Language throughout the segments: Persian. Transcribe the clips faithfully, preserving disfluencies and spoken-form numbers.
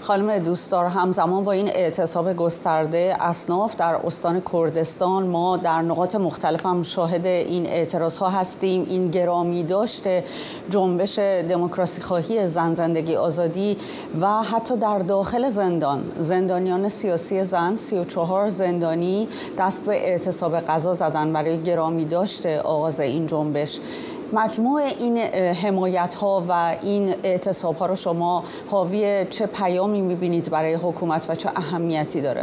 خانم دوستدار، همزمان با این اعتصاب گسترده اصناف در استان کردستان ما در نقاط مختلف هم شاهد این اعتراض ها هستیم. این گرامی داشته جنبش دموکراسی خواهی زن، زندگی، آزادی و حتی در داخل زندان زندانیان سیاسی زن، سی و چهار زندانی دست به اعتصاب غذا زدن برای گرامی داشته آغاز این جنبش. مجموع این حمایت ها و این اعتصاب ها رو شما حاوی چه پیامی میبینید برای حکومت و چه اهمیتی داره؟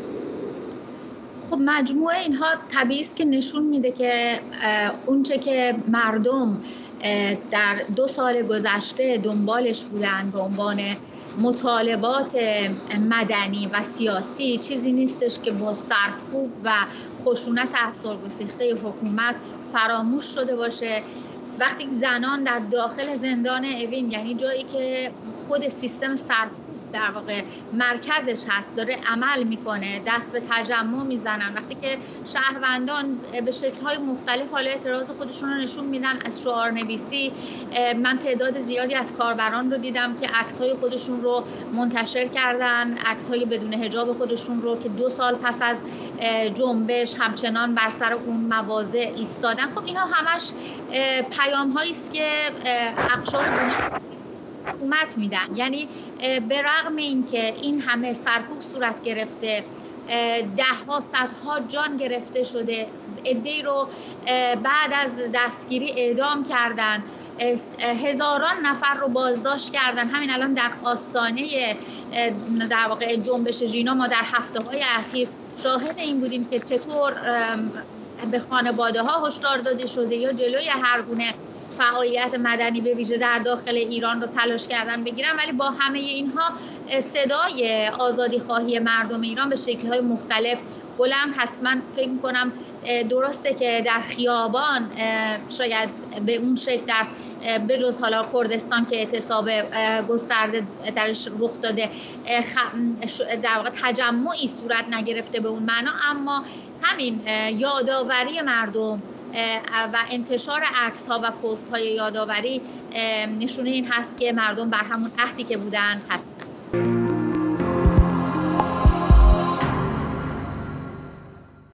خب مجموع اینها طبیعی است که نشون میده که اونچه که مردم در دو سال گذشته دنبالش بودن به عنوان مطالبات مدنی و سیاسی چیزی نیستش که با سرکوب و خشونت افسرگسیخته حکومت فراموش شده باشه. وقتی زنان در داخل زندان اوین، یعنی جایی که خود سیستم سرکوب در واقع مرکزش هست، داره عمل میکنه، دست به تجمع میزنن، وقتی که شهروندان به شکل‌های مختلف حال اعتراض خودشون رو نشون میدن، از شعارنویسی، من تعداد زیادی از کاربران رو دیدم که عکس‌های خودشون رو منتشر کردن، عکس‌های بدون حجاب خودشون رو که دو سال پس از جنبش همچنان بر سر اون مواضع ایستادن. خب اینا همش پیام‌هایی است که اقشار حکومت میدن. یعنی به رغم اینکه این همه سرکوب صورت گرفته، ده ها صدها جان گرفته شده، عده‌ای رو بعد از دستگیری اعدام کردن، هزاران نفر رو بازداشت کردن. همین الان در آستانه در واقع جنبش ژینا ما در هفته‌های اخیر شاهد این بودیم که چطور به خانواده ها هشدار داده شده یا جلوی هر گونه فعالیت مدنی به ویژه در داخل ایران رو تلاش کردن بگیرن. ولی با همه اینها صدای آزادی خواهی مردم ایران به شکل‌های مختلف بلند هست. من فکر می‌کنم درسته که در خیابان شاید به اون شکل در بجز حالا کردستان که اعتصاب گسترده درش رخ داده در واقع تجمعی صورت نگرفته به اون معنا، اما همین یادآوری مردم و انتشار عکس ها و پست های یادآوری نشونه این هست که مردم بر همون عهدی که بودن هستن.